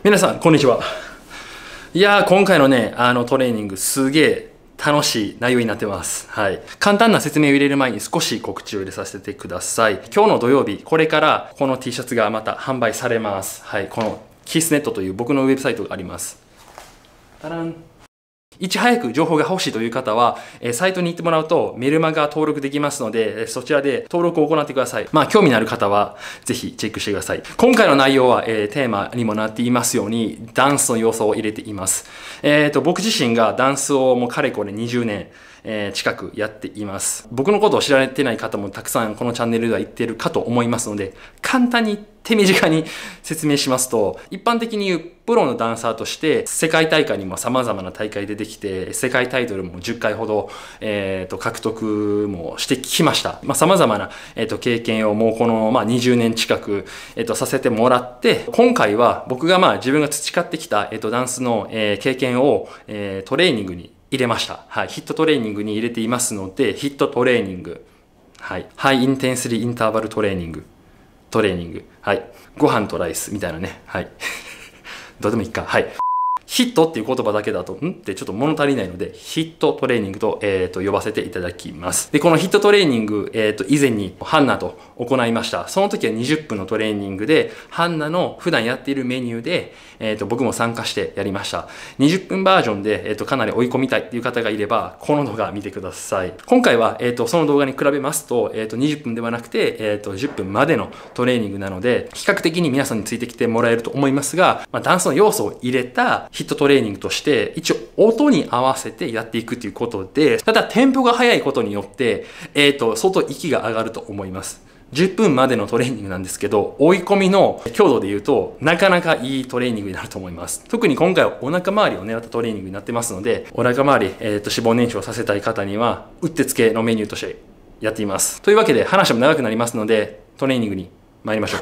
皆さん、こんにちは。いやー、今回のね、トレーニング、すげえ楽しい内容になってます。はい。簡単な説明を入れる前に少し告知を入れさせてください。今日の土曜日、これからこの T シャツがまた販売されます。はい。このキスネットという僕のウェブサイトがあります。たらん。いち早く情報が欲しいという方は、サイトに行ってもらうとメルマガ登録できますので、そちらで登録を行ってください。興味のある方はぜひチェックしてください。今回の内容は、テーマにもなっていますように、ダンスの要素を入れています。僕自身がダンスをもうかれこれ20年、近くやっています。僕のことを知られてない方もたくさんこのチャンネルでは言ってるかと思いますので、簡単に手短に説明しますと、一般的に言うプロのダンサーとして世界大会にも様々な大会でできて、世界タイトルも10回ほど、獲得もしてきました。様々な、経験をもうこの、20年近く、させてもらって、今回は僕が自分が培ってきた、ダンスの、経験を、トレーニングに入れました。はい。ヒットトレーニングに入れていますので、ヒットトレーニング。はい。ハイインテンシティインターバルトレーニング。はい。ご飯とライスみたいなね。はい。どうでもいいか。はい。ヒットっていう言葉だけだと、ってちょっと物足りないので、ヒットトレーニングと、呼ばせていただきます。で、このヒットトレーニング、以前にハンナと行いました。その時は20分のトレーニングで、ハンナの普段やっているメニューで、僕も参加してやりました。20分バージョンで、かなり追い込みたいっていう方がいれば、この動画見てください。今回は、その動画に比べますと、20分ではなくて、10分までのトレーニングなので、比較的に皆さんについてきてもらえると思いますが、ダンスの要素を入れたヒットトレーニングとして、一応音に合わせてやっていくということで、ただテンポが速いことによって、相当息が上がると思います。10分までのトレーニングなんですけど、追い込みの強度で言うと、なかなかいいトレーニングになると思います。特に今回はお腹周りを狙ったトレーニングになってますので、お腹周り、脂肪燃焼させたい方には、うってつけのメニューとしてやっています。というわけで話も長くなりますので、トレーニングに参りましょう。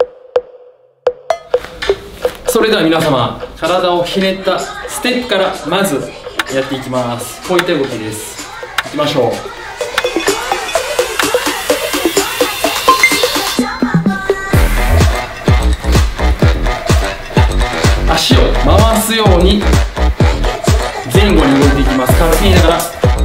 それでは皆様、体をひねったステップからまずやっていきます。こういった動きです。いきましょう。足を回すように前後に動いていきます。軽く言いながら。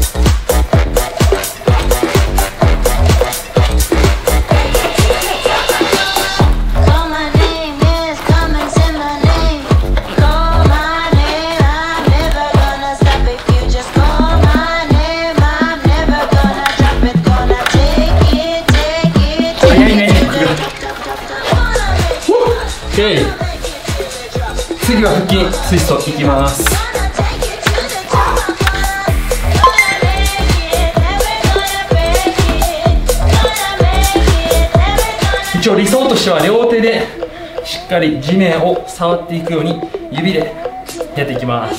次は腹筋ツイストいきます。一応理想としては両手でしっかり地面を触っていくように指でやっていきます。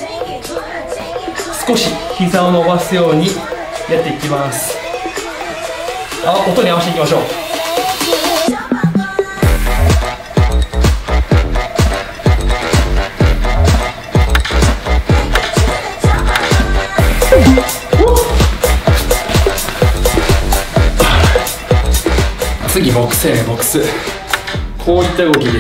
少し膝を伸ばすようにやっていきます。音に合わせていきましょう。次ボックスこういった動きです。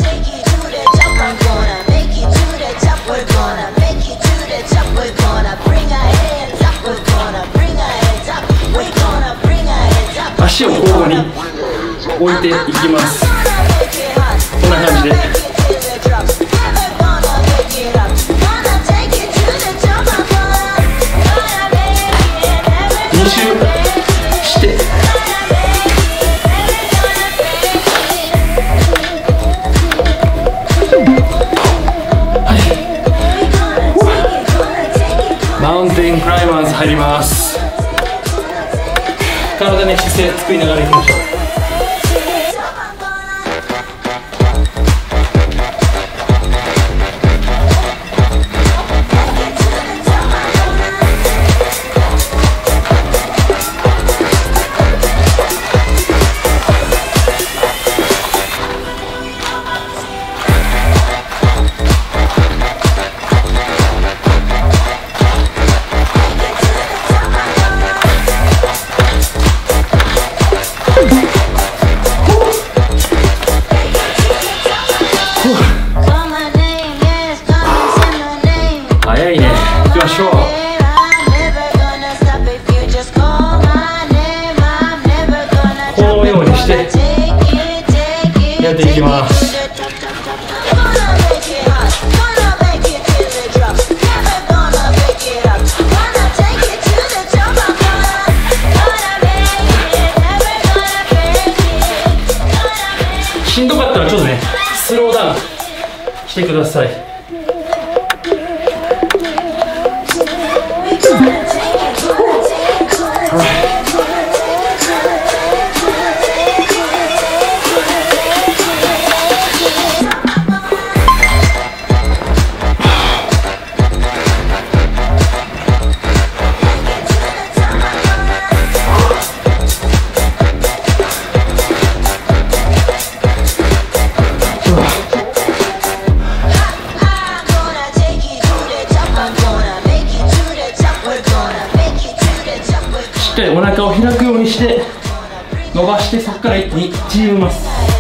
足を交互に置いていきます。こんな感じで2周してマウンテンクライマーズ入ります。体ね、姿勢作りながらいきましょう。 でいきます。しんどかったらちょっとねスローダウンしてください。しっかりお腹を開くようにして伸ばして、そこから一気に縮めます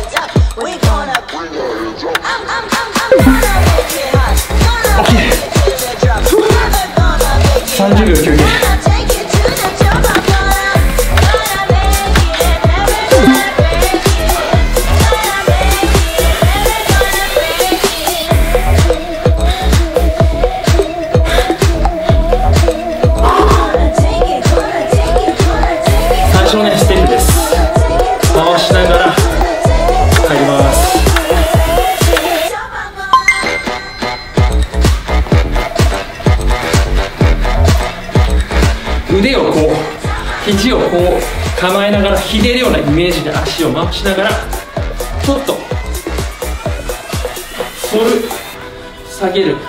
。30秒休憩。最初のねステップです。回しながら入ります。腕をこう、肘をこう構えながらひねるようなイメージで足を回しながら、ちょっと反る、下げる。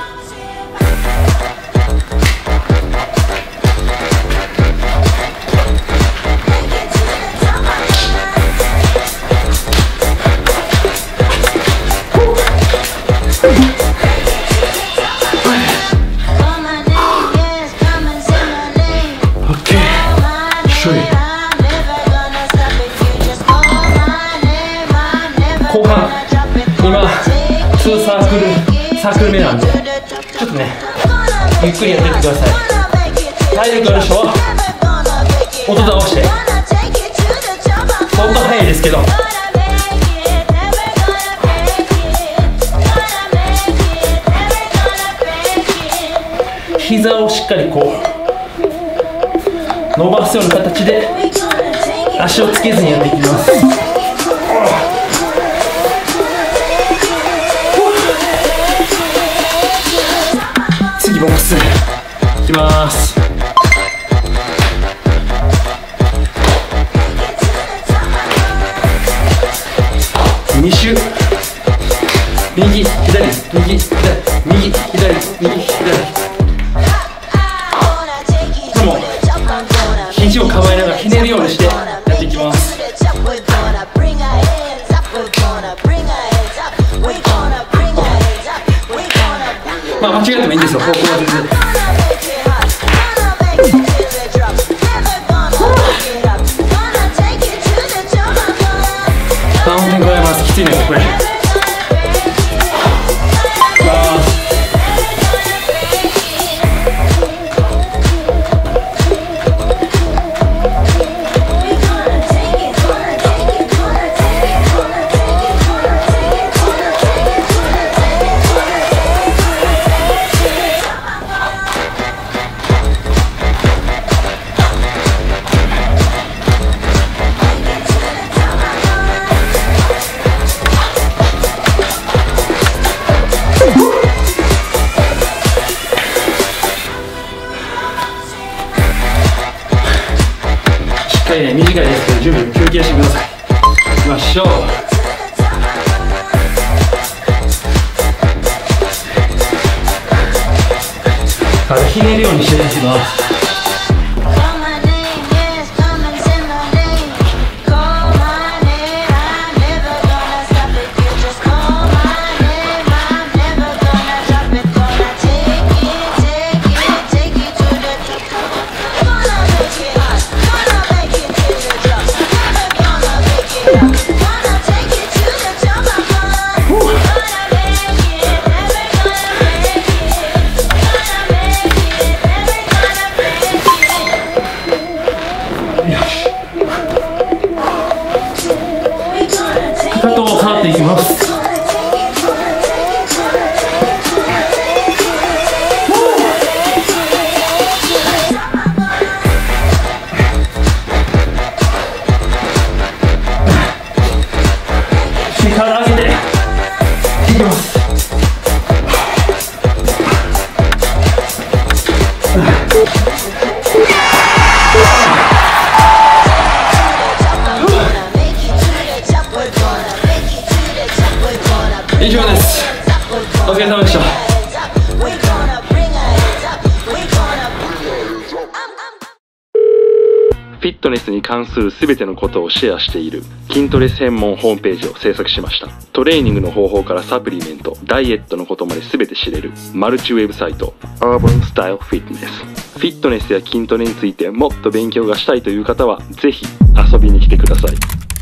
後半、今2サークル目なんで、ちょっとねゆっくりやっていってください。体力ある人は音倒して、相当速いですけど、膝をしっかりこう伸ばすような形で足をつけずにやっていきます。次ボックスいきます。2周、右左右左右左右左。でも肘を構えながらひねるようにしてやっていきます。まあ間違えてもいいんですよ、方向は全然。マウンテンクライマーズきついね、これ。短いですけど10秒休憩してください。いきましょう。体ひねるようにしていきます。 かかとを触っていきます。力上げていきます。以上です。お疲れ様でした。フィットネスに関する全てのことをシェアしている筋トレ専門ホームページを制作しました。トレーニングの方法からサプリメント、ダイエットのことまで全て知れるマルチウェブサイト Urban Style Fitness。フィットネスや筋トレについてもっと勉強がしたいという方はぜひ遊びに来てください。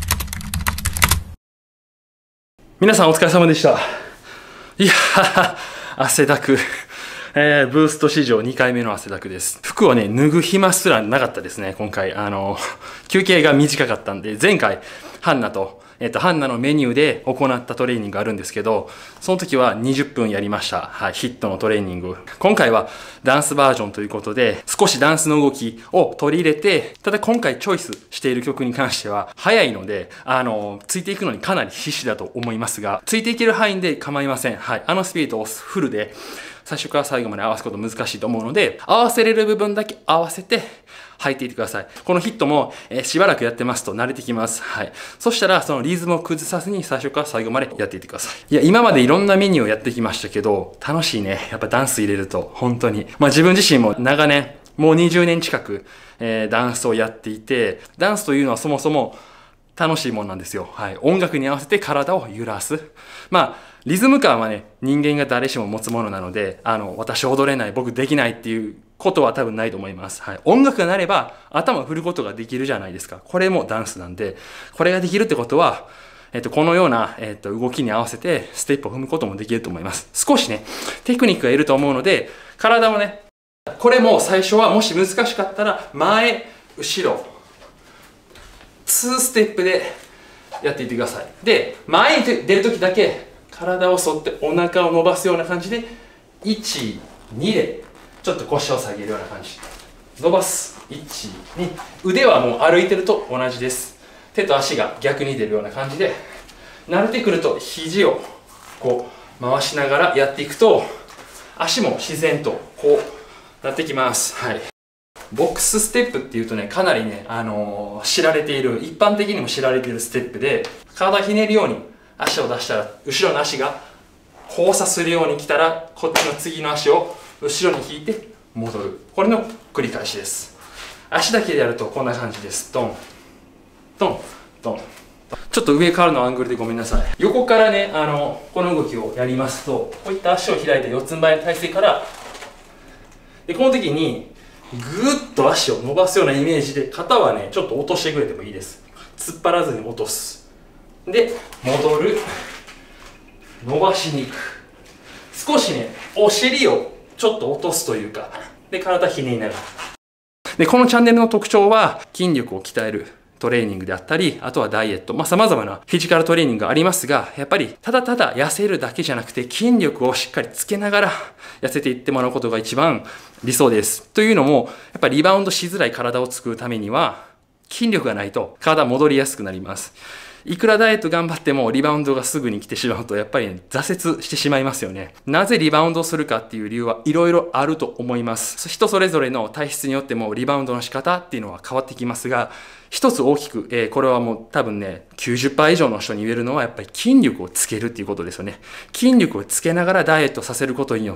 皆さんお疲れ様でした。いやー、汗だく。ブースト史上2回目の汗だくです。服をね、脱ぐ暇すらなかったですね、今回。休憩が短かったんで、前回、ハンナのメニューで行ったトレーニングがあるんですけど、その時は20分やりました。はい、ヒットのトレーニング。今回はダンスバージョンということで、少しダンスの動きを取り入れて、ただ今回チョイスしている曲に関しては、早いので、ついていくのにかなり必死だと思いますが、ついていける範囲で構いません。はい、スピードをフルで、最初から最後まで合わすこと難しいと思うので、合わせれる部分だけ合わせて履いていってください。このヒットも、しばらくやってますと慣れてきます。はい。そしたらそのリズムを崩さずに最初から最後までやっていってください。いや、今までいろんなメニューをやってきましたけど、楽しいね。やっぱダンス入れると、本当に。自分自身も長年、もう20年近く、ダンスをやっていて、ダンスというのはそもそも楽しいもんなんですよ。はい。音楽に合わせて体を揺らす。リズム感はね、人間が誰しも持つものなので、私踊れない、僕できないっていうことは多分ないと思います。はい。音楽が鳴れば頭を振ることができるじゃないですか。これもダンスなんで、これができるってことは、このような、動きに合わせてステップを踏むこともできると思います。少しね、テクニックがいると思うので、体をね、これも最初はもし難しかったら、前、後ろ、2ステップでやっていってください。で、前に出るときだけ、体を反ってお腹を伸ばすような感じで、1、2で、ちょっと腰を下げるような感じ。伸ばす。1、2。腕はもう歩いてると同じです。手と足が逆に出るような感じで、慣れてくると肘をこう回しながらやっていくと、足も自然とこうなってきます。はい。ボックスステップっていうとね、かなりね、知られている、一般的にも知られているステップで、体ひねるように足を出したら、後ろの足が交差するように来たら、こっちの次の足を後ろに引いて戻る。これの繰り返しです。足だけでやるとこんな感じです。ドン、ドン、ドン。ちょっと上からのアングルでごめんなさい。横からね、この動きをやりますと、こういった足を開いて四つん這いの体勢から、で、この時に、ぐーっと足を伸ばすようなイメージで、肩はね、ちょっと落としてくれてもいいです。突っ張らずに落とす。で、戻る。伸ばしに行く。少しね、お尻をちょっと落とすというか、で、体ひねりながら。で、このチャンネルの特徴は、筋力を鍛えるトレーニングであったり、あとはダイエット、様々なフィジカルトレーニングがありますが、やっぱり、ただただ痩せるだけじゃなくて、筋力をしっかりつけながら、痩せていってもらうことが一番理想です。というのも、やっぱりリバウンドしづらい体を作るためには、筋力がないと体戻りやすくなります。いくらダイエット頑張ってもリバウンドがすぐに来てしまうとやっぱり、挫折してしまいますよね。なぜリバウンドをするかっていう理由はいろいろあると思います。人それぞれの体質によってもリバウンドの仕方っていうのは変わってきますが、一つ大きく、これはもう多分ね、90% 以上の人に言えるのはやっぱり筋力をつけるっていうことですよね。筋力をつけながらダイエットさせることによって、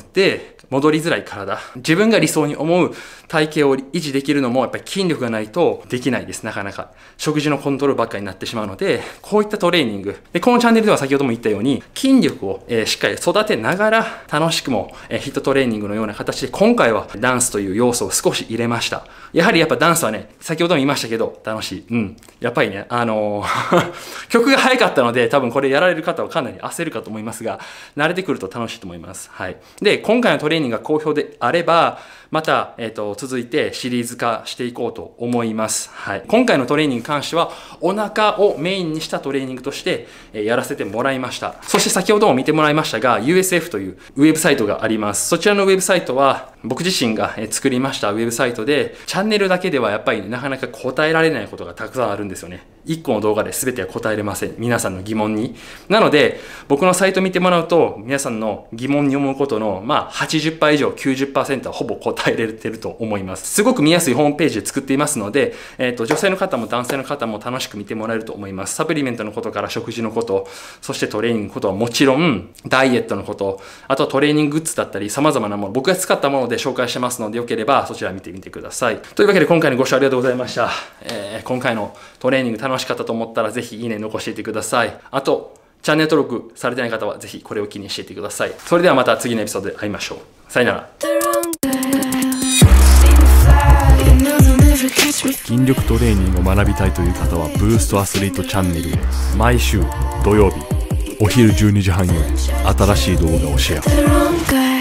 戻りづらい体、自分が理想に思う体型を維持できるのもやっぱり筋力がないとできないです。なかなか。食事のコントロールばっかりになってしまうので、こういったトレーニング。で、このチャンネルでは先ほども言ったように、筋力を、しっかり育てながら、楽しくも、ヒットトレーニングのような形で、今回はダンスという要素を少し入れました。やはりダンスはね、先ほども言いましたけど、楽しい。 しい。やっぱりね、曲が早かったので、多分これやられる方はかなり焦るかと思いますが、慣れてくると楽しいと思います。はい。で、今回のトレーニングが好評であれば、また、続いてシリーズ化していこうと思います。はい。今回のトレーニングに関しては、お腹をメインにしたトレーニングとして、やらせてもらいました。そして先ほども見てもらいましたが、USF というウェブサイトがあります。そちらのウェブサイトは、僕自身が作りましたウェブサイトで、チャンネルだけではやっぱりなかなか答えられないことがたくさんあるんですよね。1個の動画で全ては答えれません。皆さんの疑問に。なので、僕のサイト見てもらうと、皆さんの疑問に思うことの、80% 以上、90% はほぼ答えれてると思います。すごく見やすいホームページで作っていますので、女性の方も男性の方も楽しく見てもらえると思います。サプリメントのことから食事のこと、そしてトレーニングのことはもちろん、ダイエットのこと、あとはトレーニンググッズだったり、様々なもの、僕が使ったもので紹介してますので、よければそちら見てみてください。というわけで今回のご視聴ありがとうございました。今回のトレーニング楽しかったと思ったら、ぜひいいね残していてください。あと、チャンネル登録されてない方はぜひこれを気にしていてください。それではまた次のエピソードで会いましょう。さよなら。 筋力トレーニングを学びたいという方はブーストアスリートチャンネルへ毎週土曜日お昼12時半より新しい動画をシェア。